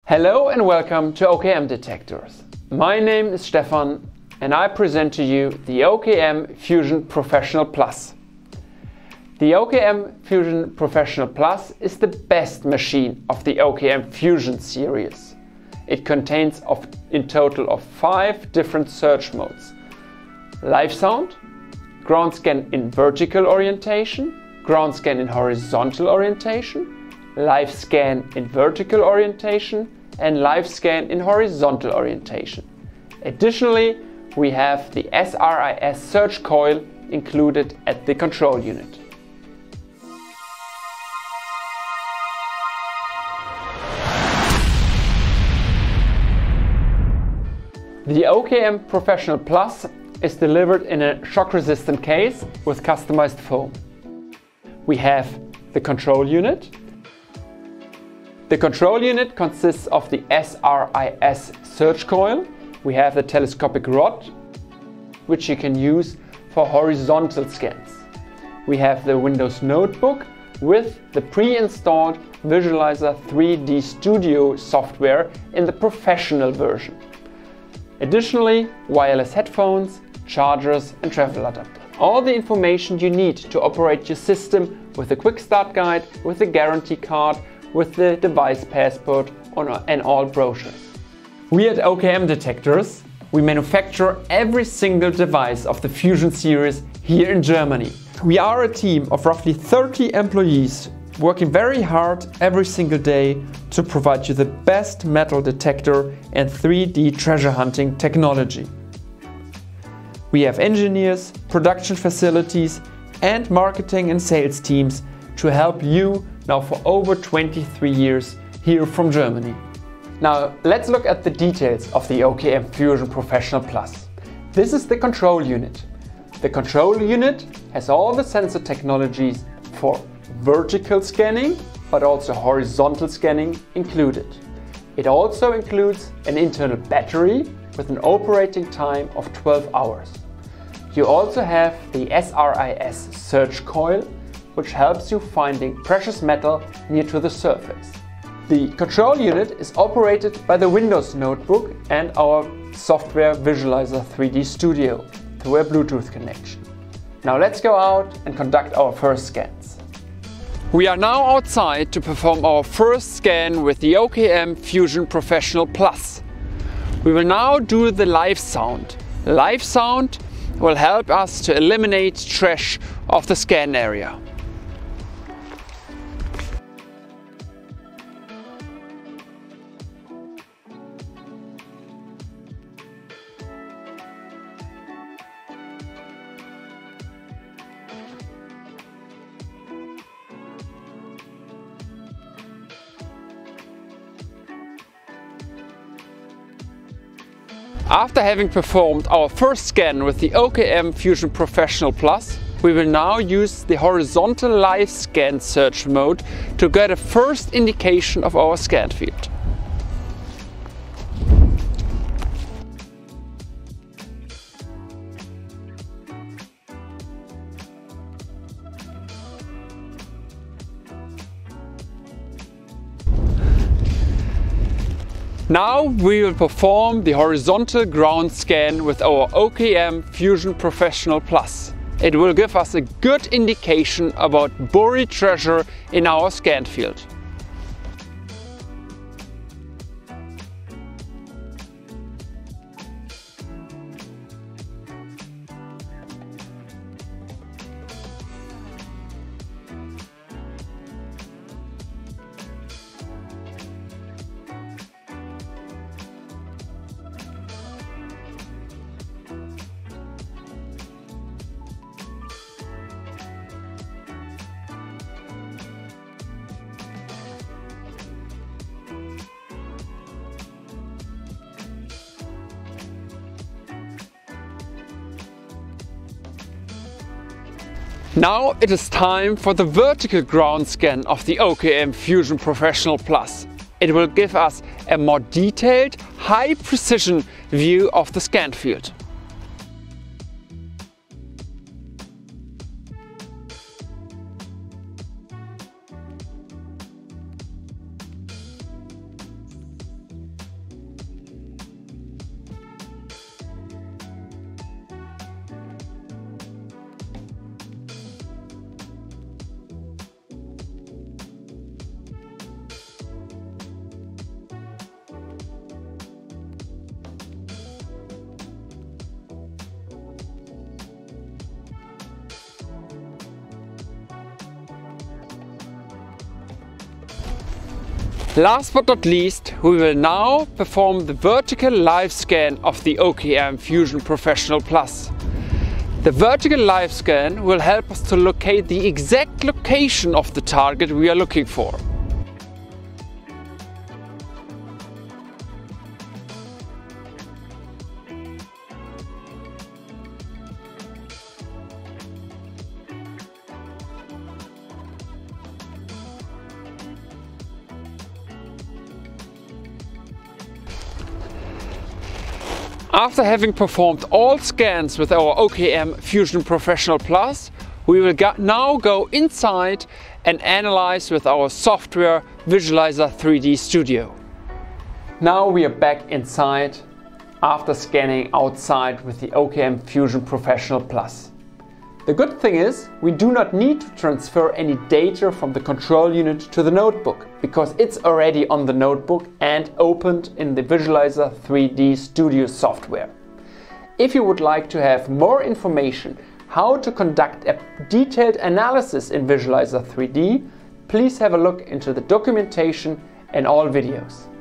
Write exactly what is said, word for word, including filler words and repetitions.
Hello and welcome to O K M Detectors. My name is Stefan and I present to you the O K M Fusion Professional Plus. The O K M Fusion Professional Plus is the best machine of the O K M Fusion series. It contains of, in total of five different search modes: live sound, ground scan in vertical orientation, ground scan in horizontal orientation, live scan in vertical orientation, and live scan in horizontal orientation. Additionally, we have the S R I S search coil included at the control unit. The O K M Professional Plus is delivered in a shock-resistant case with customized foam. We have the control unit. The control unit consists of the S R I S search coil. We have the telescopic rod, which you can use for horizontal scans. We have the Windows Notebook with the pre-installed Visualizer three D Studio software in the professional version. Additionally, wireless headphones, chargers and travel adapter. All the information you need to operate your system with a quick start guide, with a guarantee card, with the device passport and all brochures. We at O K M Detectors, we manufacture every single device of the Fusion series here in Germany. We are a team of roughly thirty employees working very hard every single day to provide you the best metal detector and three D treasure hunting technology. We have engineers, production facilities and marketing and sales teams to help you now for over twenty-three years here from Germany. Now let's look at the details of the O K M Fusion Professional Plus. This is the control unit. The control unit has all the sensor technologies for vertical scanning, but also horizontal scanning included. It also includes an internal battery with an operating time of twelve hours. You also have the S R I S search coil, which helps you finding precious metal near to the surface. The control unit is operated by the Windows Notebook and our software Visualizer three D Studio through a Bluetooth connection. Now let's go out and conduct our first scans. We are now outside to perform our first scan with the O K M Fusion Professional Plus. We will now do the live sound. Live sound will help us to eliminate trash of the scan area. After having performed our first scan with the O K M Fusion Professional Plus, we will now use the horizontal live scan search mode to get a first indication of our scan field. Now we will perform the horizontal ground scan with our O K M Fusion Professional Plus. It will give us a good indication about buried treasure in our scan field. Now it is time for the vertical ground scan of the O K M Fusion Professional Plus. It will give us a more detailed, high precision view of the scan field. Last but not least, we will now perform the vertical live scan of the O K M Fusion Professional Plus. The vertical live scan will help us to locate the exact location of the target we are looking for. After having performed all scans with our O K M Fusion Professional Plus, we will go now go inside and analyze with our software Visualizer three D Studio. Now we are back inside after scanning outside with the O K M Fusion Professional Plus. The good thing is we do not need to transfer any data from the control unit to the notebook, because it's already on the notebook and opened in the Visualizer three D Studio software. If you would like to have more information how to conduct a detailed analysis in Visualizer three D, please have a look into the documentation and all videos.